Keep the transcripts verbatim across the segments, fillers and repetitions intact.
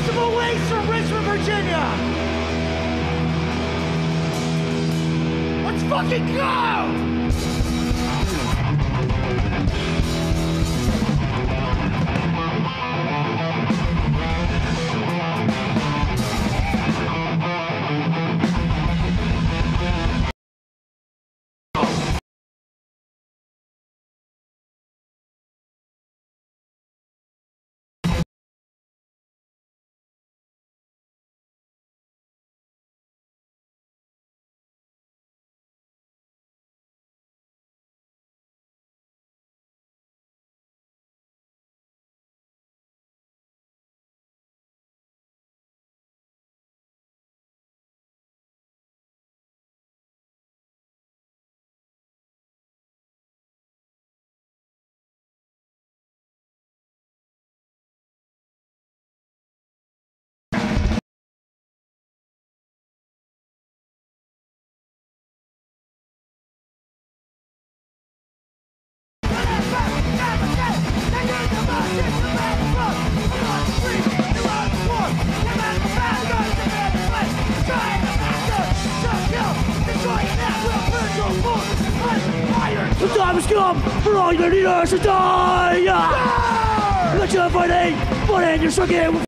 Festival Waste from Richmond, Virginia. Let's fucking go! The time has come for all your leaders to die! Yeah! Let your fighting, but in your second.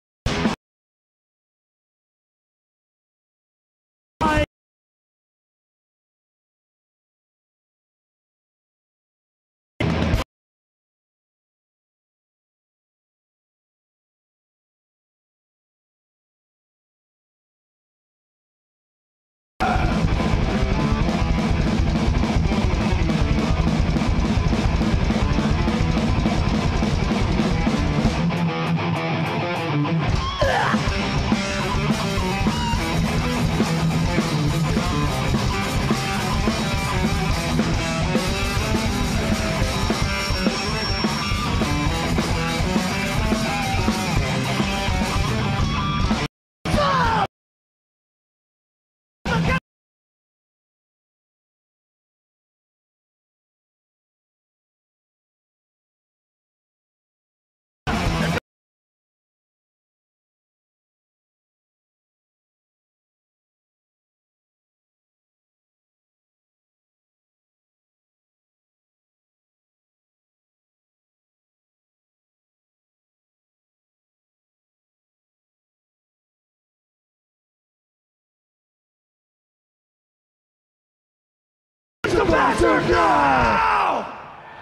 The bastard now!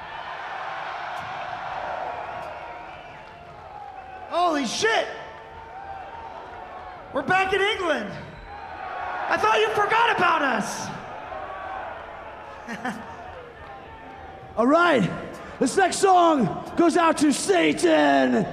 Holy shit! We're back in England. I thought you forgot about us. All right, this next song goes out to Satan.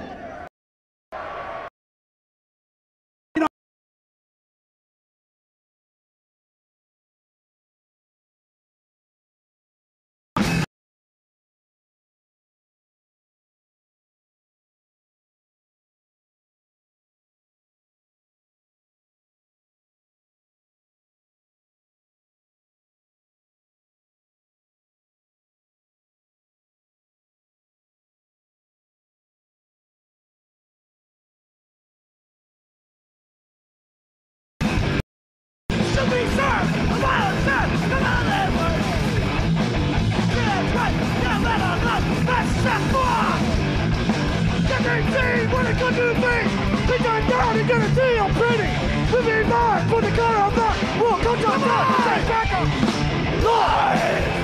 What it could do me? They turn down and get a deal pretty. We be mine, put the color on that. We'll come down, down, take back up. Live!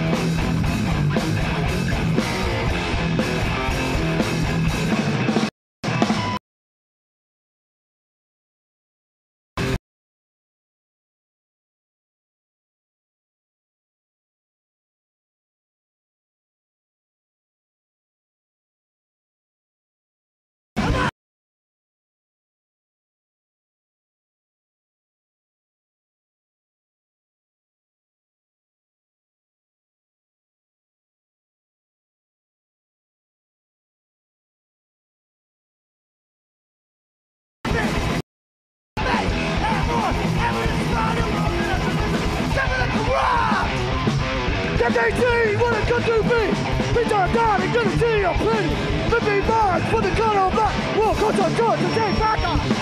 Get eighteen, what it could do be? We turn down and get a deal pretty. Let me mine for the color of that. We'll Coach on George, Jay Packer.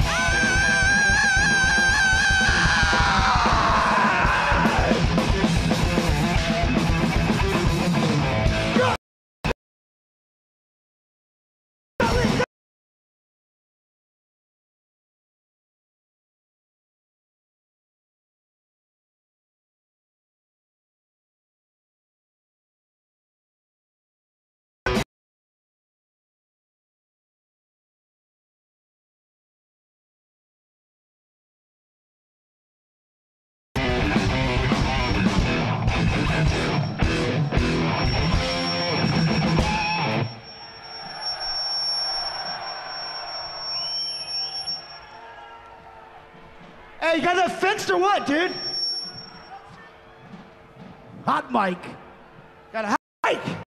Hey, you got that fenced or what, dude? Hot mic. Got a hot mic.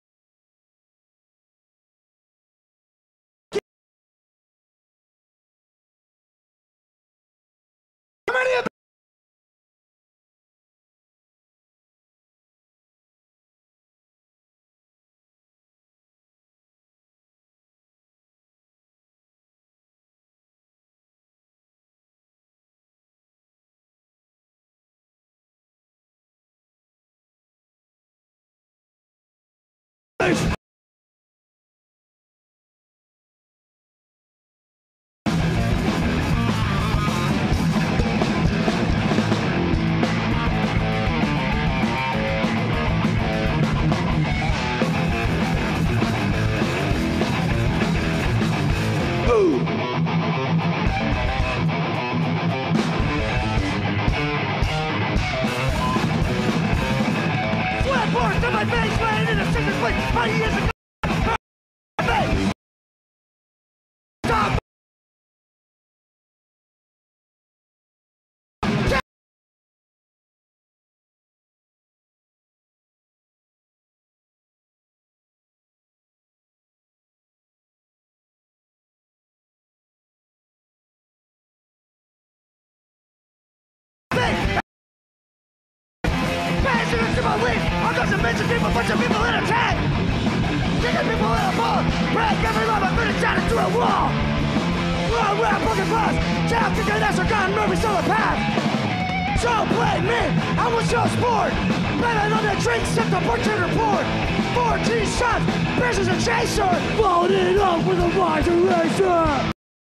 How many of to my face, laying in a sickness place, my years ago. Stop! Passionate to my lead, I'm just a bunch of people, bunch of people in a tank. Kicking people in a ball, break every love, I'm gonna shot into a wall. Run around, broken glass, jab, kicking ass, I got a nervous on the path. So play me, I was your sport. Blaming on the drink, sip the bartender poured. fourteen shots, pierces a chaser. Followed it up with a riser racer.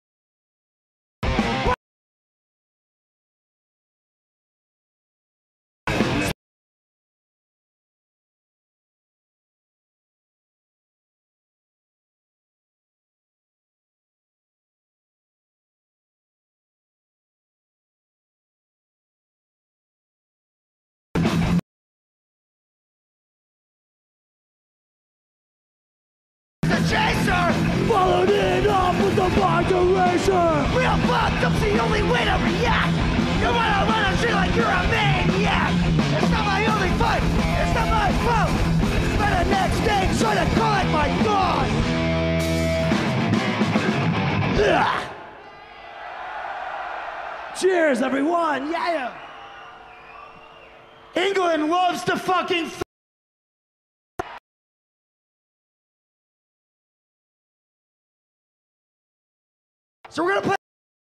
Chaser! Followed it up with the modulation! Real fucked up's the only way to react! You wanna run a shit like you're a maniac! It's not my only fight! It's not my fault! Spend the next day trying to call it my god! Ugh. Cheers, everyone! Yeah! England loves to fucking f So we're gonna play.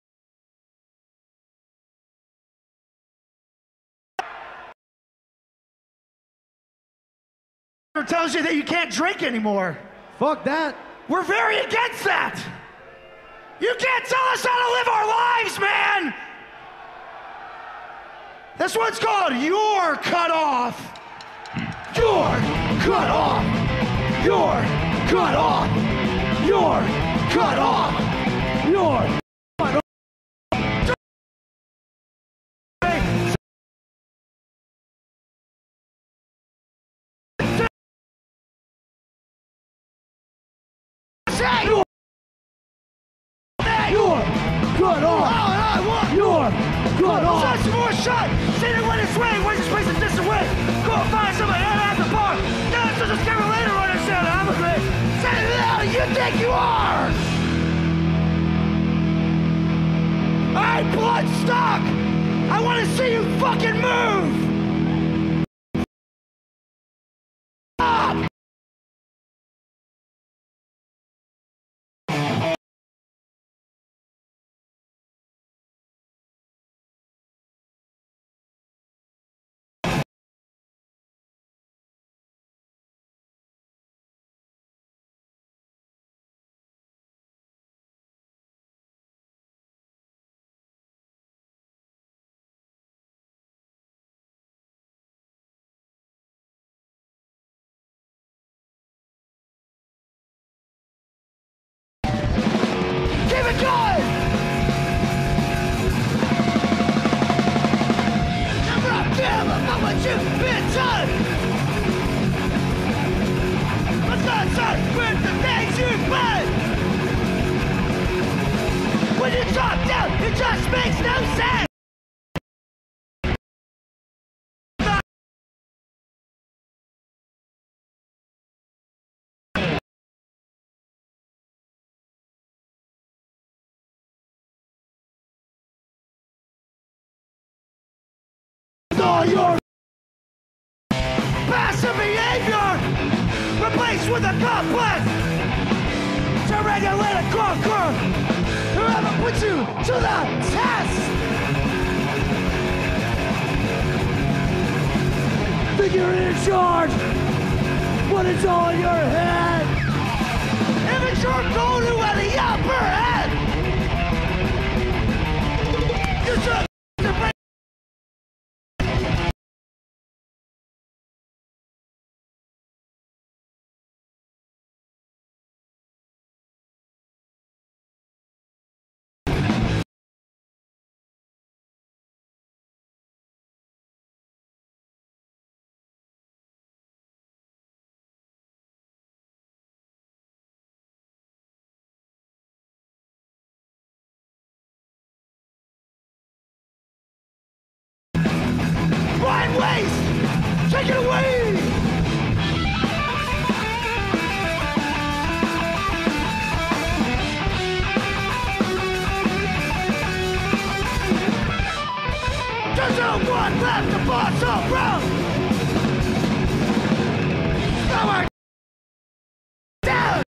Tells you that you can't drink anymore. Fuck that. We're very against that. You can't tell us how to live our lives, man. This one's called You're Cut Off. You're cut off. You're cut off. You're cut off. You're cut off. You're cut off. You're cut off. Just more shot. See it when it's raining. Where's the space and distance away? Go find somebody out at the bar. That's just a scary later on and said I'm a great. Say it out. You think you are? Alright, Bloodstock! I want to see you fucking move! with a complex to regulate and conquer whoever puts you to the test. Think you're in charge, but it's all in your head. If it's your goal to have the upper hand, you should break. Blind waste! Take it away! There's no one left to boss around! Nowhere down!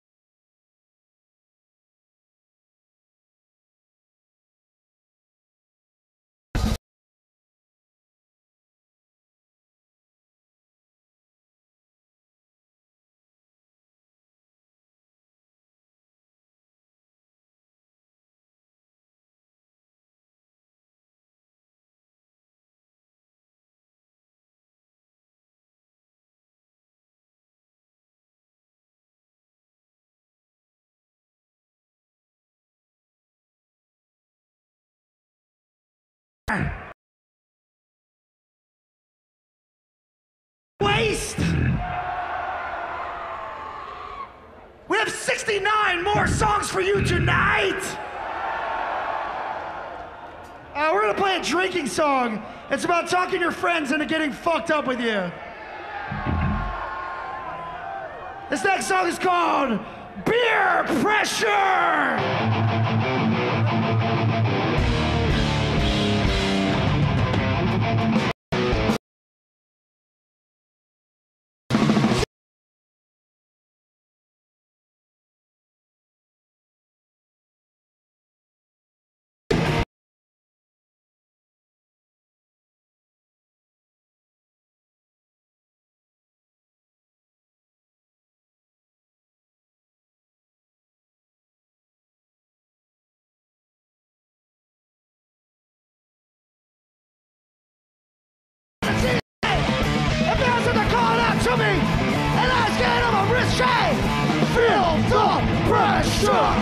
Waste! We have sixty-nine more songs for you tonight! Uh, we're gonna play a drinking song. It's about talking your friends into getting fucked up with you. This next song is called Beer Pressure! To me, and I scared of a wrist chain. Feel the pressure.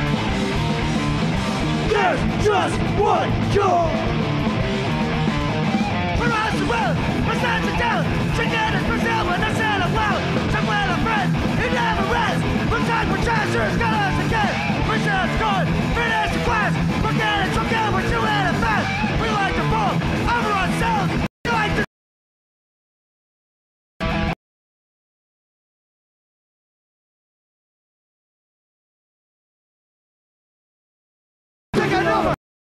There's just one cure. We're on the road, we're starting to down. Chicken is Brazil when I said I'm loud. Some with a friend, he never rests. Looks like we're chasers, got us again. We're just going, finish the class. We're getting drunk and we're chewing it fast. We like to fall over ourselves. We like to over.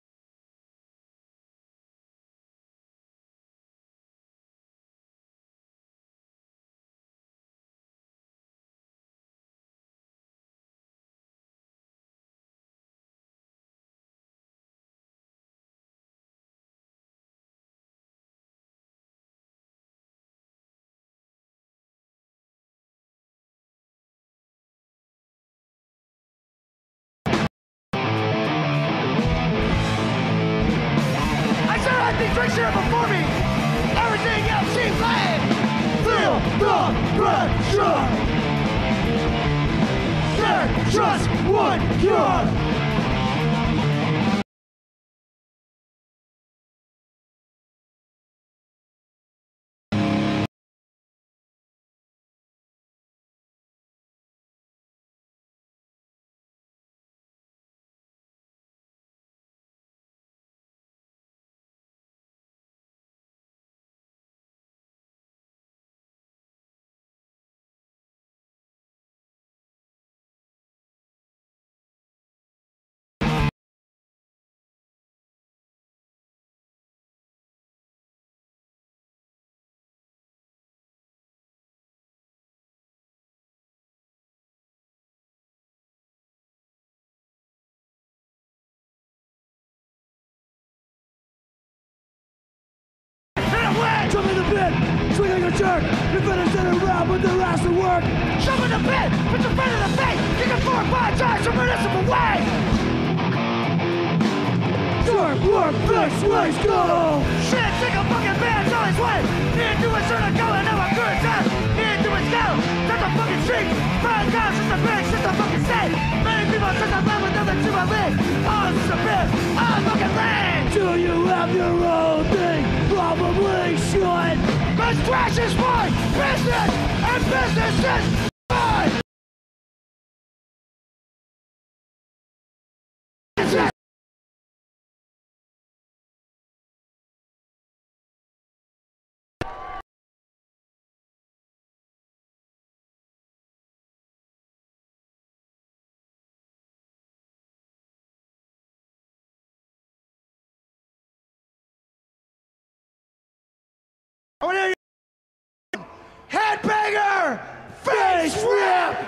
These drinks here before me, everything else seems lame. Feel the pressure. There's just one cure. jerk. Your finish it around, but the last to work. Shove in the pit, put your friend in the face. Kick it four or five times from municipal way. Work, work, fix, waste, go. Shit, sick of fucking bands on his way. Need to insert a go and now I'm good time. Need to his go. That's a fucking street. Five times since the big, since the fucking state. Many people since I left with nothing to my leg. Oh, this is a bit. I'm fucking lame. Do you have your own thing? Probably should. Cause trash is my business and business is mine. I want to hear you. Headbanger! Face rip!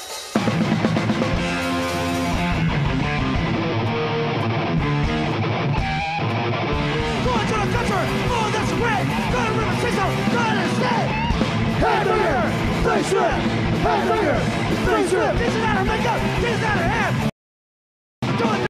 Going to the country! Oh, that's great! Go to River Cicero! Go to the state! Headbanger! Face rip! Headbanger! Face rip! This is out of makeup! This is out of hair! Doing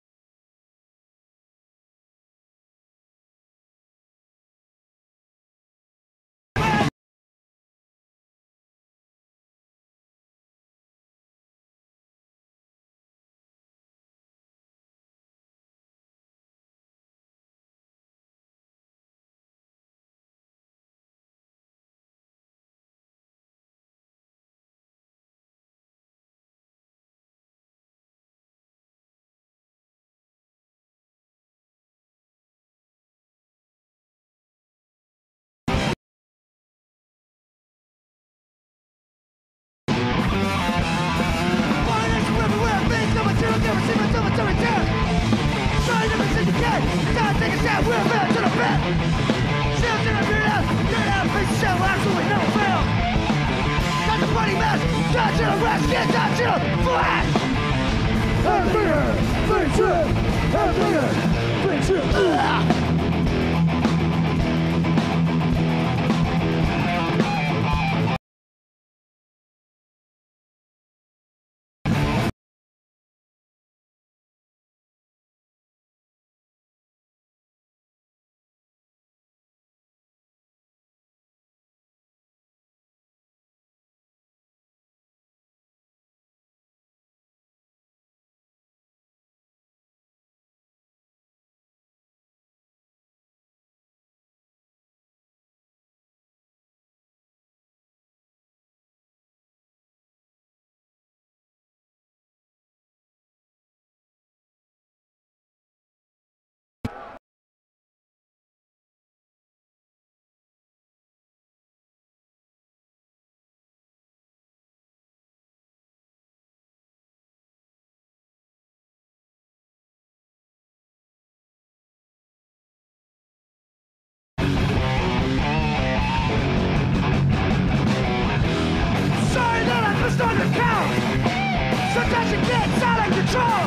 sometimes it gets out of control.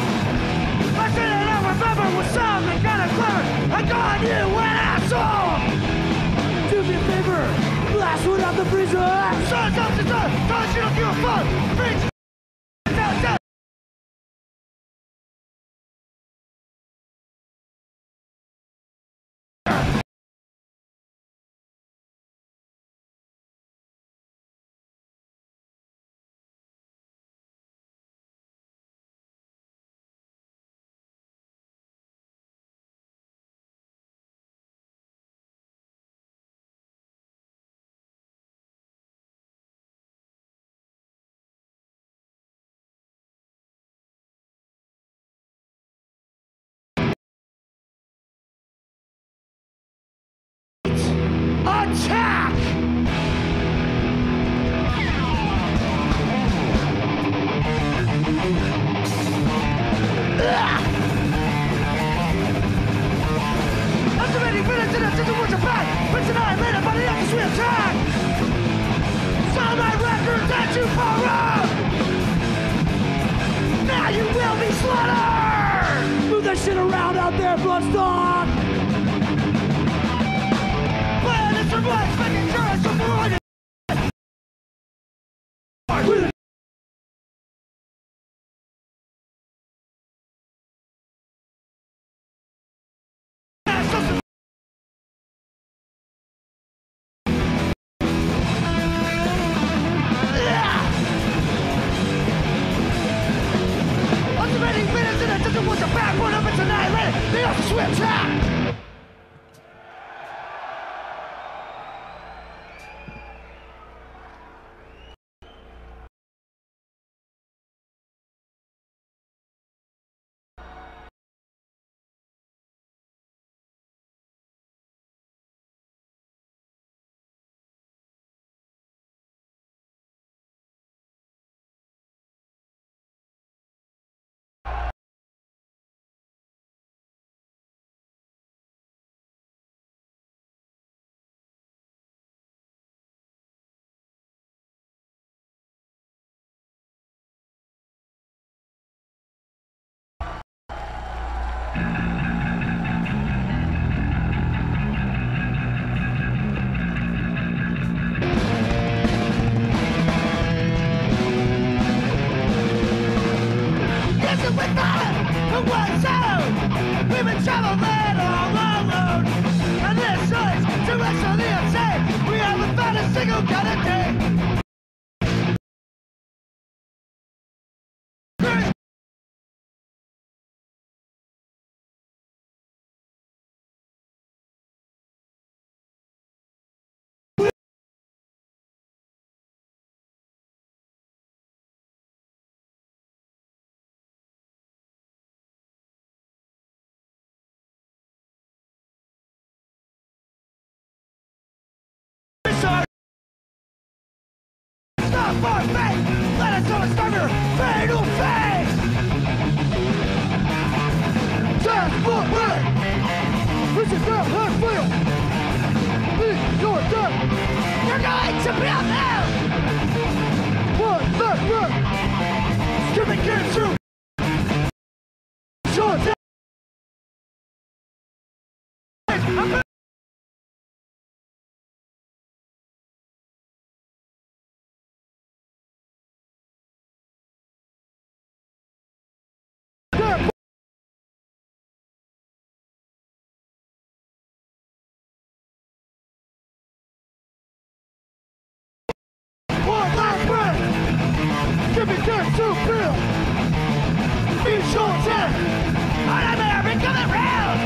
I said that I remember was something kind of clever. I called you an asshole. Do me a favor, blast one out the freezer. Shut up, shut up, tell us you don't give a fuck. Freeze. Attack! Estimating minutes in a situation back, but tonight later by the office we attack! Soundbite records that you borrowed! Now you will be slaughtered! Move that shit around out there, Bloodstock! Plan is for blood, making sure it's avoided! off the switch, ha! We've been traveling all alone, and this is too much for the insane. We haven't found a single kind of day. Stop for faith! Let us know it's your fatal face! Stand for right! Push it down, left wheel! Lead your death! You're going to be out there! One, left, right! Skipping gears through! Short down! One last breath! Give me time to build! Be short down! I'm there, been coming round!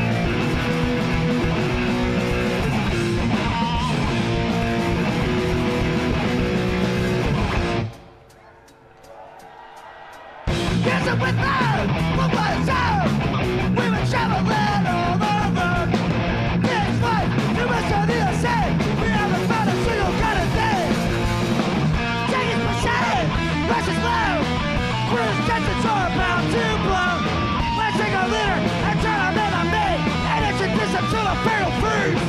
Yes, I'm with love! What was out? We've been traveling all over! This life, the rest of the insane! We haven't found a single kind of thing! Rush is low, cruise tensions are about to blow. Let's take a litter and turn them in on me and introduce them to the fatal freeze.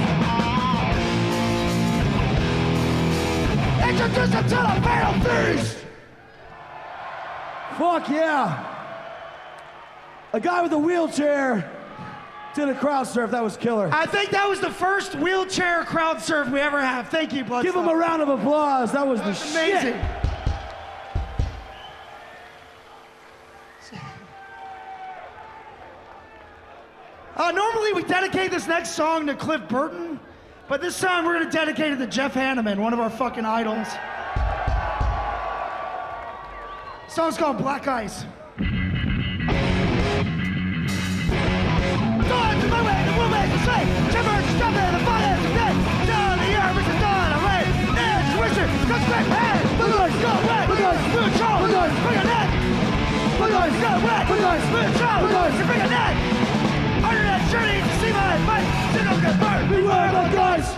Introduce them to the fatal freeze. Fuck yeah. A guy with a wheelchair did a crowd surf. That was killer. I think that was the first wheelchair crowd surf we ever have. Thank you, Bloodstock. Give him a round of applause. That was the amazing. shit. Uh, normally we dedicate this next song to Cliff Burton, but this time we're gonna dedicate it to Jeff Hanneman, one of our fucking idols. The song's called Black Ice. Going to my way, the woman is straight. Timber, stopping, the fire is dead. Down the earth, it's a dawn, a rain. It's Richard, go straight ahead. Look at us, go away. Look at us, move control. Look at us, bring a net. Look at us, go away. Look at us, move control. Look at us, bring a net. Under that journey to see my fight, signal get burned. Beware of the guys.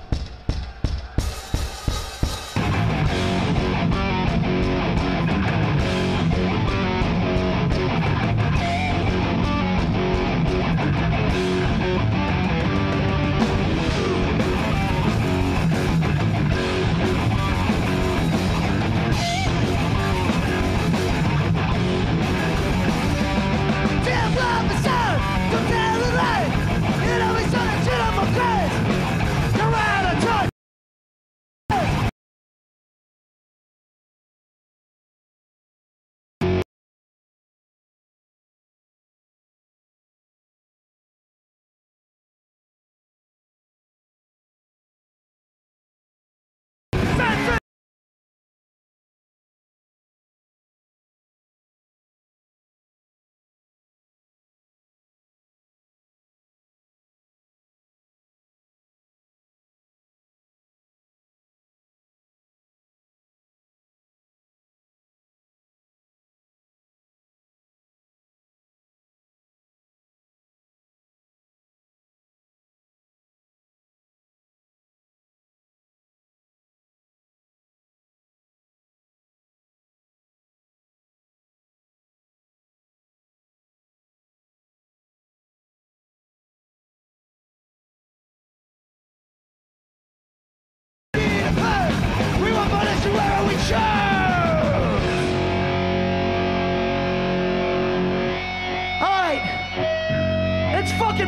Damn love is out. Don't tell the lie. It always on a shit on my face. You're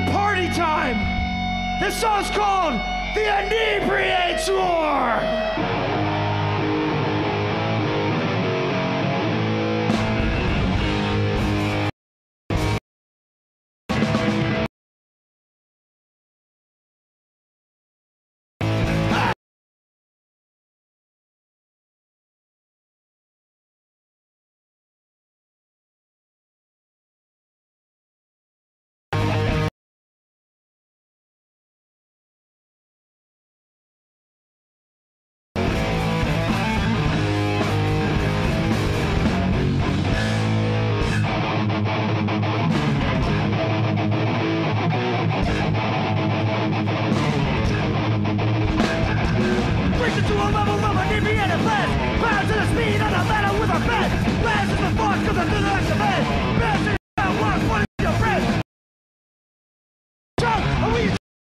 party time. This song's called The Inebriator. To a level of an Indiana blast. Bound to the speed of the ladder with a bed. Blast is the force cause I'm to the next event. Blast is the one, one is your friend. Chuck, are we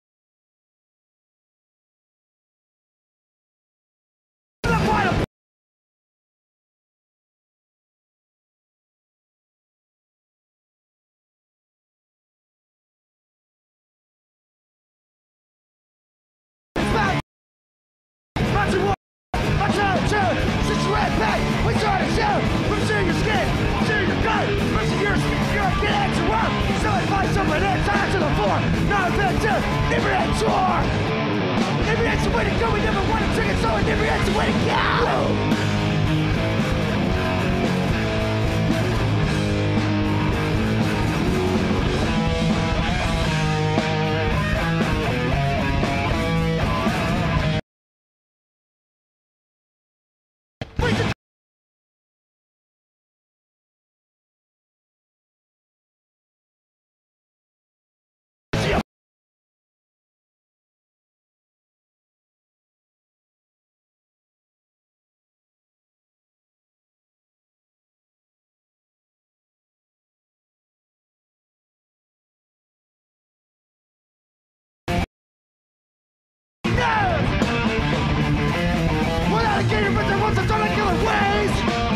the final? We start to shoot from seeing your skin, seeing your gut, from seeing your skin, your get at your work. So advice over there, time to the floor. Not a bad tip, inebriates war. Inebriates the way to go, we never want to trick it, so inebriates the way to go. Alligator, but there was a ton of killer ways.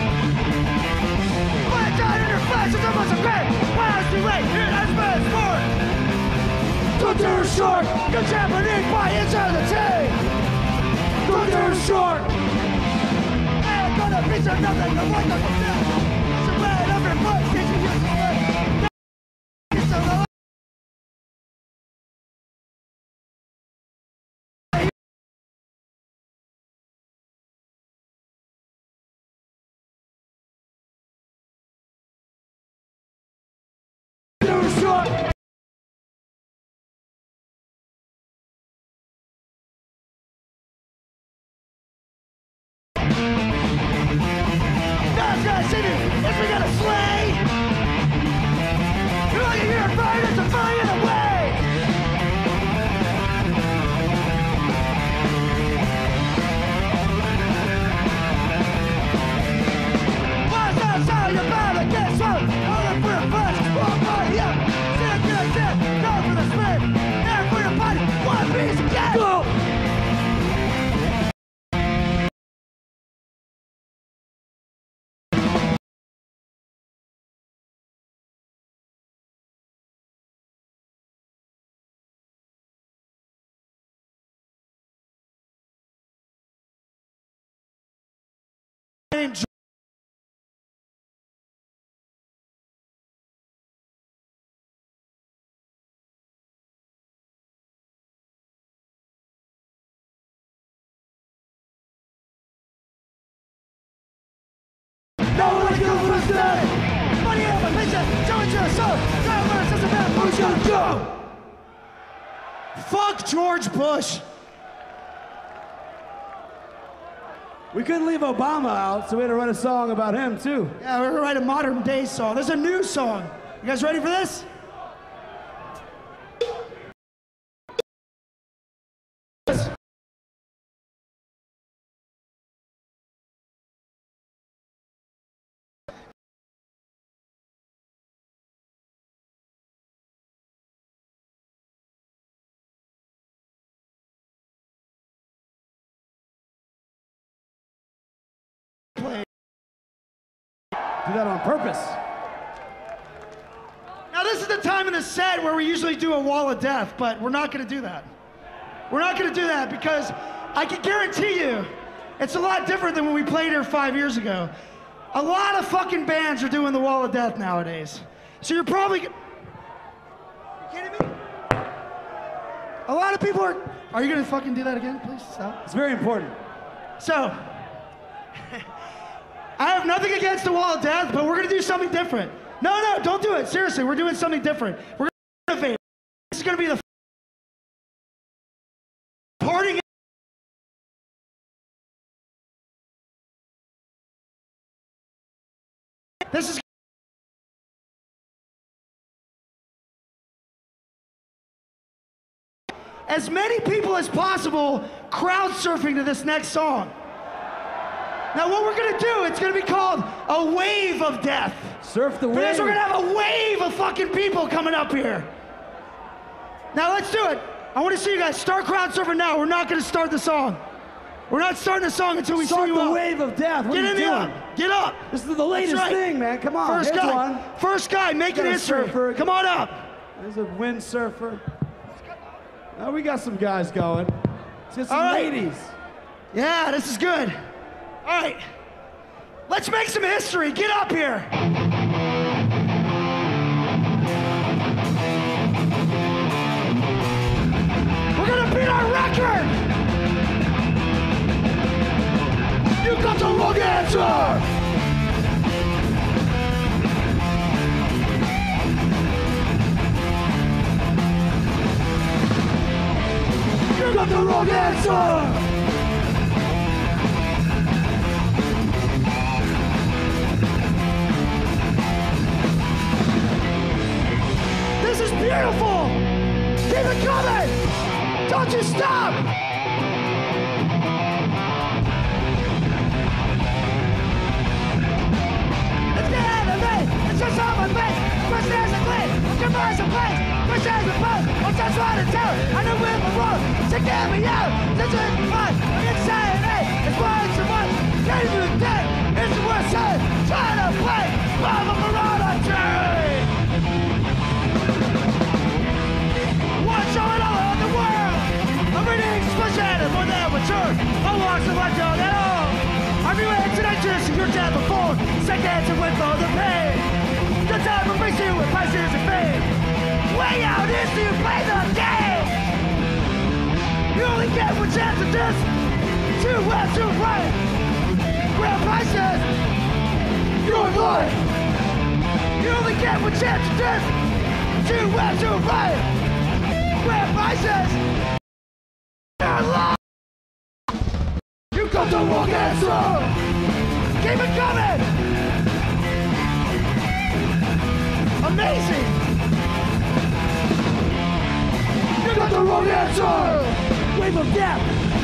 But it died in her flesh, it's almost a great. Why is too late? Here has been sport. Don't do her short. You're championing by inside the team. Don't do her short. Ain't gonna be so nothing. The one that will feel. So red over your butt, can't you use the way? It's so low. Short. Now it's gonna see me, if we got a sleigh. You're looking here, fire, there's a fire in the way. Why's that sound? You're bound to get swallowed. All up for a bus, one party up. Sit good, sit, go for the spin. There for your body, one piece again. Go! Enjoy. No one can lose that. Money up a picture, show it to your soul. Drive on a system that moves you to go. Fuck George Bush. We couldn't leave Obama out, so we had to write a song about him, too. Yeah, we're gonna write a modern day song. There's a new song. You guys ready for this? Do that on purpose. Now this is the time in the set where we usually do a wall of death, but we're not gonna do that. We're not gonna do that because I can guarantee you, it's a lot different than when we played here five years ago. A lot of fucking bands are doing the wall of death nowadays. So you're probably, you kidding me? A lot of people are, are you gonna fucking do that again? Please stop. It's very important. So, I have nothing against the wall of death, but we're gonna do something different. No, no, don't do it. Seriously, we're doing something different. We're gonna innovate. This is gonna be the parting. This is as many people as possible crowd surfing to this next song. Now what we're gonna do, it's gonna be called a wave of death. Surf the wave. Because we're gonna have a wave of fucking people coming up here. Now let's do it. I wanna see you guys start crowd surfing now. We're not gonna start the song. We're not starting the song until we Start see you the up. wave of death. What Get are in you the doing? up. Get up. This is the latest right. thing, man. Come on. First Here's guy. one. First guy making Got a history. surfer. Come on up. There's a windsurfer. Now we got some guys going. Let's get some All right. ladies. Yeah, this is good. All right. Let's make some history. Get up here. We're gonna beat our record. You got the wrong answer. You got the wrong answer. This is beautiful! Keep it coming! Don't you stop! Let's get out of me! It's just on my face! Push as a plate! Converse a place! Push as a boat! I'm just trying to tell! I know where the road! So get me out! This is fun! Insanity! It's worth so much! Can't even think! It's the worst side! Trying to play! Mama Marauder tree! Showing all over the world. Everything's pushing more than mature. I walk the light down at all. I'm you in tonight to see your death before. Seconds to wait for the pain. The time will face you with prices and fame. Way out is to play the game. You only get one chance at this. Too well, too right. Grand prices. Your life. You only get one chance at this. Too well, too right. Grand prices! Your life! You got the wrong answer! Keep it coming! Amazing! You got the wrong answer! Wave of death!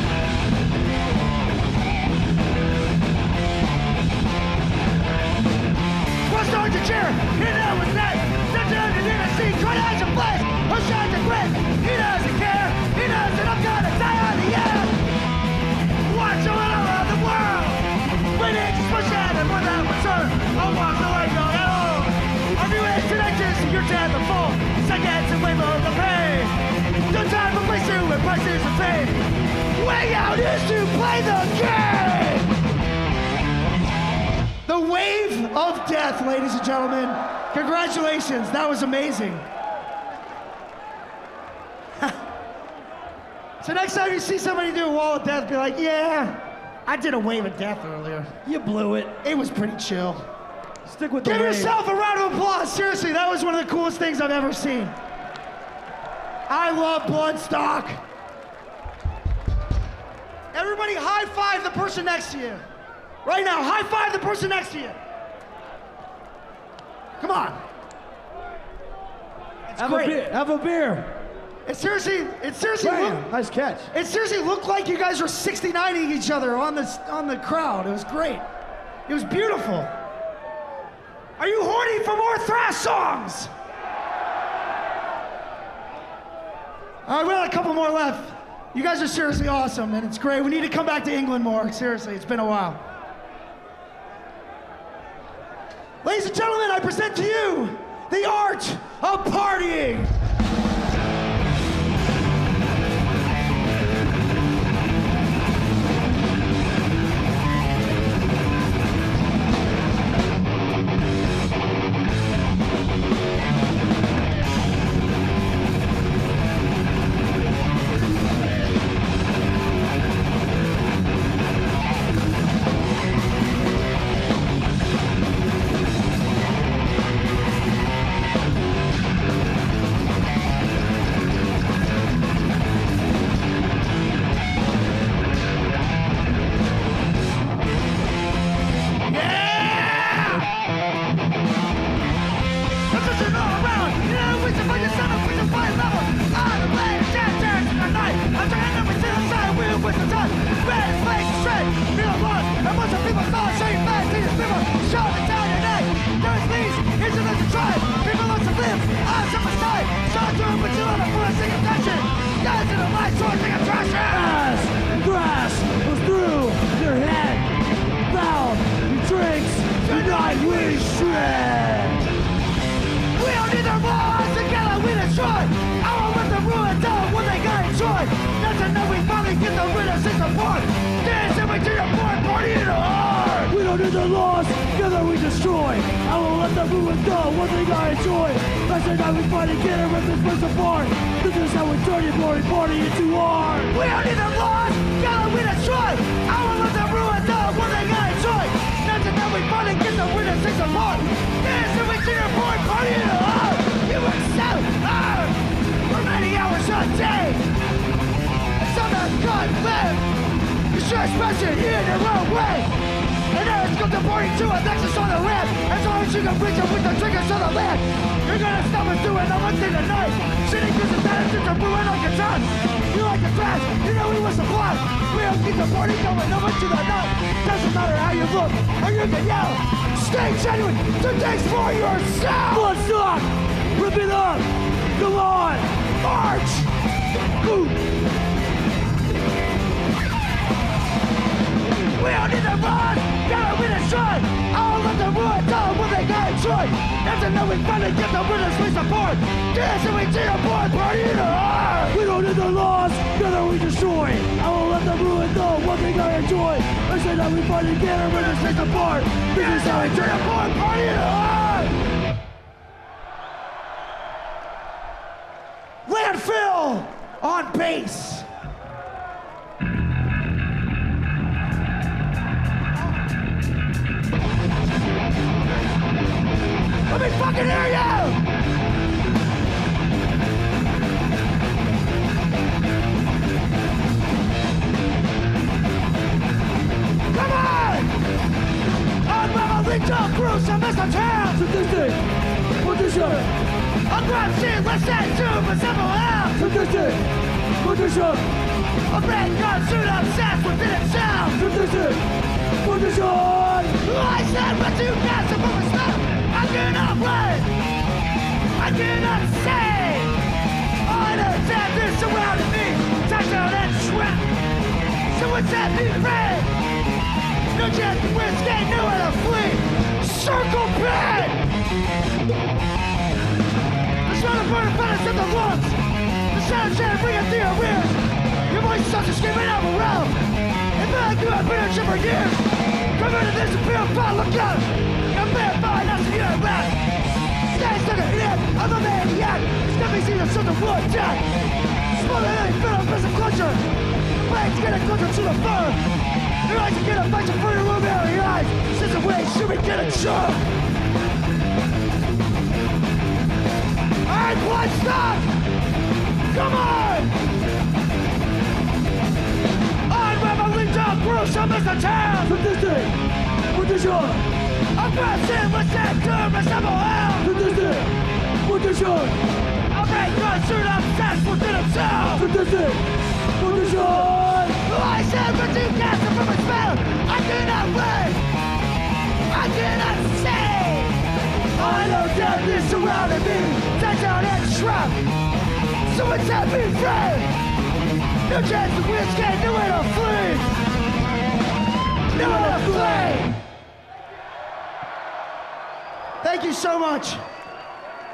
We're starting to cheer! Hit it with that! Step down to the sea! Try to hide your flash! Who shines the grit? He doesn't care. He knows that I'm gonna die on the air. Watch all around the world. When it just push out and without return, I'll walk the way down at all. Are you in tonight to see your death and fall? Seconds and wave of the pain. No time for place to with prices of fame. Way out is to play the game. The wave of death, ladies and gentlemen. Congratulations, that was amazing. So next time you see somebody do a wall of death, be like, yeah, I did a wave of death earlier. You blew it. It was pretty chill. Stick with the Give wave. yourself a round of applause. Seriously, that was one of the coolest things I've ever seen. I love Bloodstock. Everybody high five the person next to you. Right now, high five the person next to you. Come on. It's Have great. a beer. Have a beer. It seriously, it seriously Bam. looked, Nice catch. it seriously looked like you guys were sixty-nining each other on the on the crowd. It was great. It was beautiful. Are you horny for more thrash songs? All right, we got a couple more left. You guys are seriously awesome, and it's great. We need to come back to England more. Seriously, it's been a while. Ladies and gentlemen, I present to you the art of partying. As grass was through your head, foul drinks, tonight we shred. We don't need their laws, together we destroy. I won't let them ruin tell what they got enjoy. That's enough, we finally get the rid of system part. Dancing we to your board, party in the heart. We don't need the laws, together we destroy. I won't let them ruin know what they got enjoy. That's enough, we fight and get it, rip this place apart. This is how we turn your glory party into art. We don't need their laws, together we destroy. I won't let them ruin know what they got enjoy. That's enough, we finally get the rid of system part. Dancing we to your board, party in the heart. You were so hard for many hours a day. Some of God live. You should express it in your own way. And now it's come to party to a nexus on the land. As long as you can reach it with the triggers on the land. You're gonna stop us doing the one thing tonight. Shitting cause the benefits are brewing like a ton. You like the trash, you know we was the blood. We don't keep the party going over to the night. Doesn't matter how you look or you can yell. Stay genuine, do things for yourself. Bloodstock, rip it up, come on, march. Ooh. We don't need the run, gotta win a shot. I won't let them ruin, tell them what they got enjoy. That's enough, we finally get the winners, we support. Dancing we to your board, party in the heart. We don't need the laws, together we destroy. I won't let them ruin know what they got enjoy. I say that we fight and get our winners, we support. This is how we turn your board, party in the heart. Landfill on bass. Let me fucking hear you! Come on! I'm Mama Lito Cruz, I'm Mister Town! Statistic, condition, I'm Grab Shit, let's say two for simple L! statistic, condition, A red gun shoot up sets within itself! statistic, condition. I said what you got to move a step! I cannot play! I cannot say! I know that this surrounding me! Touchdown and trap! Someone set me free! No chance to win, skate, nowhere to flee! Circle pit! The sound of burning bullets in the lungs! The sound of chanting ringing through your ears! Your voice starts to screaming out around! And then you have been a shit for years! Come into this and feel fine, look out! I'm verified, that's the unit rap! Stay stuck in it, I'm a maniac! It's got me seeing something blood jack! Smaller than you feel a piece of culture! Legs getting closer to the fur! Your eyes are getting back to further room out of your eyes! Since the way should be getting sharp! Alright, blood stop! Come on! I'm Reveling Dog Bruce, I'm Mister Town! Statistic, condition, I'm pressing what's that term, assemble hell! statistic, condition, I'm break gun, shoot up, sets within himself! statistic, condition. I said but you cast it from a spell! I cannot wait! I cannot say! I know death is surrounding me! Touch out and trap! Someone set me free! No chance to win, skate, nowhere to flee! Nowhere to flee! Thank you so much.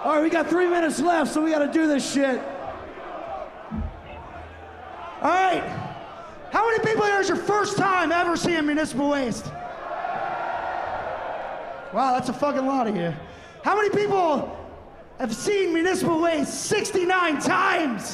All right, we got three minutes left, so we gotta do this shit. All right. How many people here is your first time ever seeing Municipal Waste? Wow, that's a fucking lot of you. How many people have seen Municipal Waste sixty-nine times?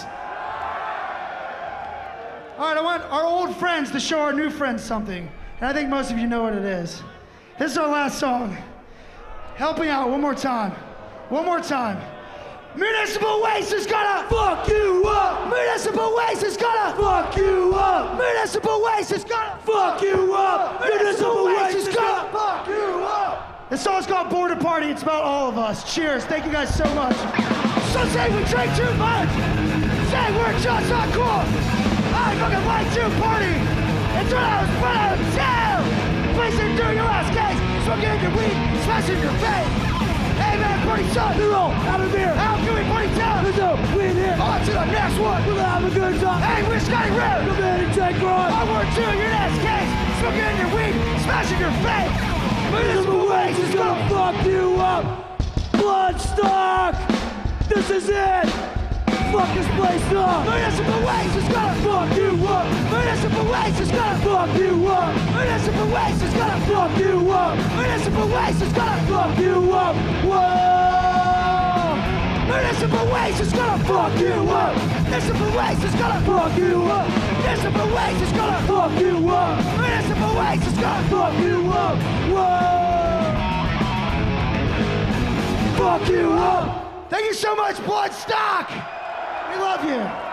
All right, I want our old friends to show our new friends something. And I think most of you know what it is. This is our last song. Help me out one more time. One more time. Municipal Waste is gonna Fuck you up! Municipal Waste is gonna Fuck you up! Municipal Waste is gonna Fuck you up! Municipal Waste is gonna fuck you up! This song's called Border Party. It's about all of us. Cheers. Thank you guys so much. Some say we drink too much. Say we're just not cool. I fucking like to party. It's when I was put out of jail. Placing through your ass case. Smoking your weed. Smashing your face. Hey man, party son. You're all out of here. How can we party down? There's no weed here. On to the next one. We're gonna have a good time. Hey, we're Scotty Red. Come in and take grind. I want to your ass case. Smoking your weed. Smashing your face. Municipal Waste is gonna fuck you up! Bloodstock! This is it! Fuck this place up! Municipal Waste is gonna Fuck you up! Municipal Waste is gonna Fuck you up! Municipal Waste is gonna Fuck you up! Municipal Waste is gonna Fuck you up! Whoa! Municipal Waste is gonna Fuck you up! Municipal Waste is gonna Fuck you up! Municipal Waste is gonna Fuck you up! Municipal Waste is gonna Fuck you up! Whoa! Fuck you up! Thank you so much, Bloodstock! We love you.